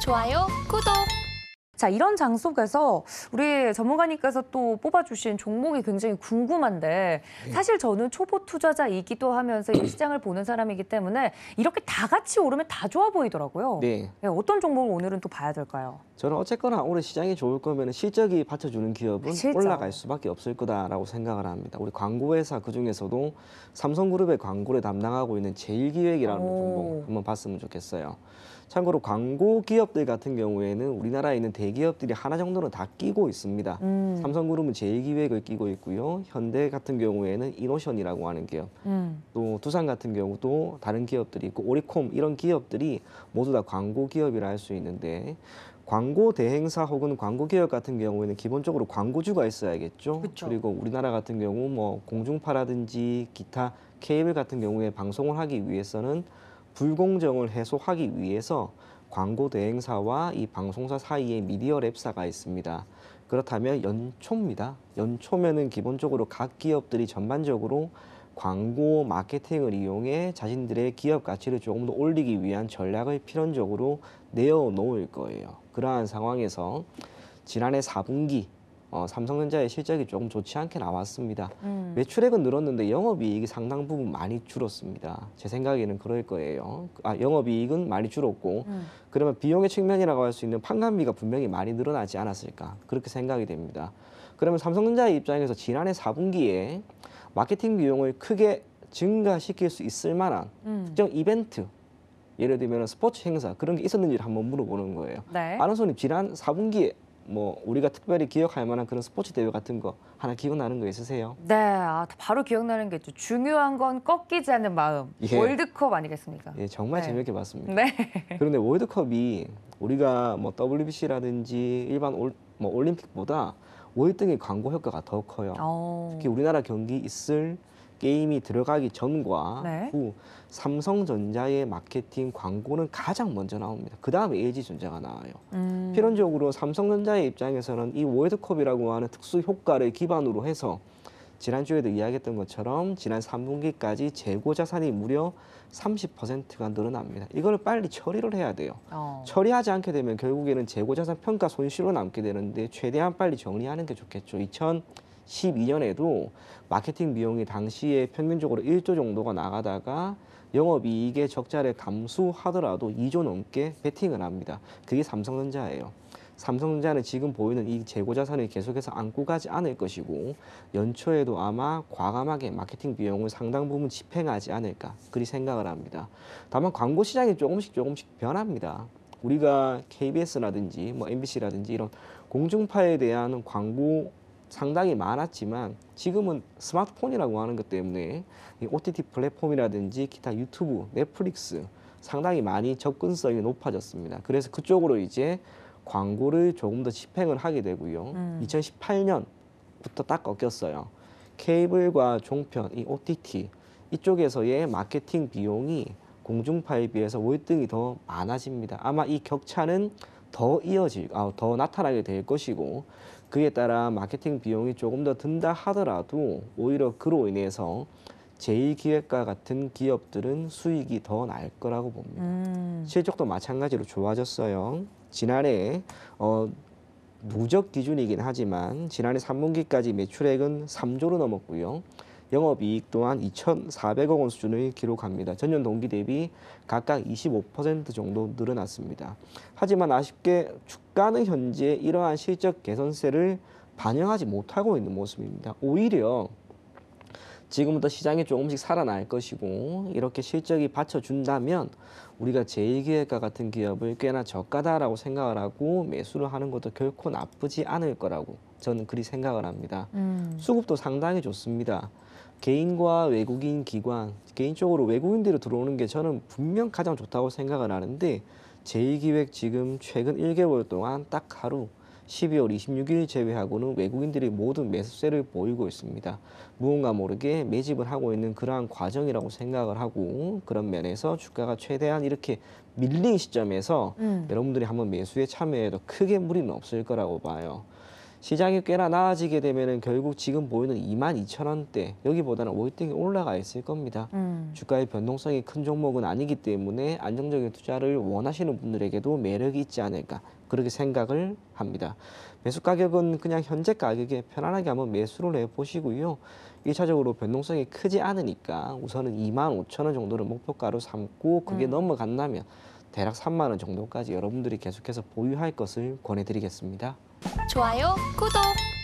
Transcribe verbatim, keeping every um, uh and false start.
좋아요, 구독. 자, 이런 장 속에서 우리 전문가님께서 또 뽑아주신 종목이 굉장히 궁금한데 사실 저는 초보 투자자이기도 하면서 이 시장을 보는 사람이기 때문에 이렇게 다 같이 오르면 다 좋아 보이더라고요. 네. 네, 어떤 종목을 오늘은 또 봐야 될까요? 저는 어쨌거나 올해 시장이 좋을 거면 실적이 받쳐주는 기업은 실적. 올라갈 수밖에 없을 거다라고 생각을 합니다. 우리 광고회사 그중에서도 삼성그룹의 광고를 담당하고 있는 제일기획이라는 오. 종목 한번 봤으면 좋겠어요. 참고로 광고 기업들 같은 경우에는 우리나라에 있는 대기업들이 하나 정도는 다 끼고 있습니다. 음. 삼성그룹은 제일기획을 끼고 있고요. 현대 같은 경우에는 이노션이라고 하는 기업, 음. 또 두산 같은 경우도 다른 기업들이 있고 오리콤 이런 기업들이 모두 다 광고 기업이라 할 수 있는데 광고 대행사 혹은 광고 기업 같은 경우에는 기본적으로 광고주가 있어야겠죠. 그쵸. 그리고 우리나라 같은 경우 뭐 공중파라든지 기타 케이블 같은 경우에 방송을 하기 위해서는 불공정을 해소하기 위해서 광고 대행사와 이 방송사 사이에 미디어 랩사가 있습니다. 그렇다면 연초입니다. 연초면은 기본적으로 각 기업들이 전반적으로 광고 마케팅을 이용해 자신들의 기업 가치를 조금 더 올리기 위한 전략을 필연적으로 내어놓을 거예요. 그러한 상황에서 지난해 사 분기 어, 삼성전자의 실적이 조금 좋지 않게 나왔습니다. 음. 매출액은 늘었는데 영업이익이 상당 부분 많이 줄었습니다. 제 생각에는 그럴 거예요. 아, 영업이익은 많이 줄었고 음. 그러면 비용의 측면이라고 할 수 있는 판관비가 분명히 많이 늘어나지 않았을까 그렇게 생각이 됩니다. 그러면 삼성전자의 입장에서 지난해 사 분기에 마케팅 비용을 크게 증가시킬 수 있을 만한 음. 특정 이벤트, 예를 들면 스포츠 행사 그런 게 있었는지를 한번 물어보는 거예요. 네. 아나운서님 지난 사 분기에 뭐 우리가 특별히 기억할 만한 그런 스포츠 대회 같은 거 하나 기억나는 거 있으세요? 네, 아, 바로 기억나는 게 있죠. 중요한 건 꺾이지 않는 마음. 예. 월드컵 아니겠습니까? 예, 정말 네. 재밌게 봤습니다. 네. 그런데 월드컵이 우리가 뭐 더블유비씨라든지 일반 올, 뭐 올림픽보다 월등히 광고 효과가 더 커요. 어. 특히 우리나라 경기 있을 게임이 들어가기 전과 네. 후 삼성전자의 마케팅 광고는 가장 먼저 나옵니다. 그 다음에 엘지전자가 나와요. 음. 필연적으로 삼성전자의 입장에서는 이 월드컵이라고 하는 특수 효과를 기반으로 해서 지난주에도 이야기했던 것처럼 지난 삼 분기까지 재고 자산이 무려 삼십 퍼센트가 늘어납니다. 이걸 빨리 처리를 해야 돼요. 어. 처리하지 않게 되면 결국에는 재고 자산 평가 손실로 남게 되는데 최대한 빨리 정리하는 게 좋겠죠. 이천십이 년에도 마케팅 비용이 당시에 평균적으로 일 조 정도가 나가다가 영업이익의 적자를 감수하더라도 이 조 넘게 베팅을 합니다. 그게 삼성전자예요. 삼성전자는 지금 보이는 이 재고 자산을 계속해서 안고 가지 않을 것이고 연초에도 아마 과감하게 마케팅 비용을 상당 부분 집행하지 않을까 그리 생각을 합니다. 다만 광고 시장이 조금씩 조금씩 변합니다. 우리가 케이비에스라든지 뭐 엠비씨라든지 이런 공중파에 대한 광고 상당히 많았지만 지금은 스마트폰이라고 하는 것 때문에 이 오티티 플랫폼이라든지 기타 유튜브, 넷플릭스 상당히 많이 접근성이 높아졌습니다. 그래서 그쪽으로 이제 광고를 조금 더 집행을 하게 되고요. 음. 이천십팔 년부터 딱 꺾였어요. 케이블과 종편, 이 오티티 이쪽에서의 마케팅 비용이 공중파에 비해서 월등히 더 많아집니다. 아마 이 격차는 더 이어질, 아, 더 나타나게 될 것이고 그에 따라 마케팅 비용이 조금 더 든다 하더라도 오히려 그로 인해서 제일기획과 같은 기업들은 수익이 더 날 거라고 봅니다. 음. 실적도 마찬가지로 좋아졌어요. 지난해 어, 누적 기준이긴 하지만 지난해 삼 분기까지 매출액은 삼 조를 넘었고요. 영업이익 또한 이천사백억 원 수준을 기록합니다. 전년 동기 대비 각각 이십오 퍼센트 정도 늘어났습니다. 하지만 아쉽게 주가는 현재 이러한 실적 개선세를 반영하지 못하고 있는 모습입니다. 오히려 지금부터 시장이 조금씩 살아날 것이고 이렇게 실적이 받쳐준다면 우리가 제일기획과 같은 기업을 꽤나 저가다라고 생각을 하고 매수를 하는 것도 결코 나쁘지 않을 거라고 저는 그리 생각을 합니다. 음. 수급도 상당히 좋습니다. 개인과 외국인 기관, 개인적으로 외국인들이 들어오는 게 저는 분명 가장 좋다고 생각을 하는데 제일기획 지금 최근 일 개월 동안 딱 하루 십이월 이십육일 제외하고는 외국인들이 모든 매수세를 보이고 있습니다. 무언가 모르게 매집을 하고 있는 그러한 과정이라고 생각을 하고 그런 면에서 주가가 최대한 이렇게 밀린 시점에서 음. 여러분들이 한번 매수에 참여해도 크게 무리는 없을 거라고 봐요. 시장이 꽤나 나아지게 되면은 결국 지금 보이는 이만 이천 원대 여기보다는 월등히 올라가 있을 겁니다. 음. 주가의 변동성이 큰 종목은 아니기 때문에 안정적인 투자를 원하시는 분들에게도 매력이 있지 않을까 그렇게 생각을 합니다. 매수 가격은 그냥 현재 가격에 편안하게 한번 매수를 해보시고요. 일 차적으로 변동성이 크지 않으니까 우선은 이만 오천 원 정도를 목표가로 삼고 그게 음. 넘어간다면 대략 삼만 원 정도까지 여러분들이 계속해서 보유할 것을 권해드리겠습니다. 좋아요, 구독!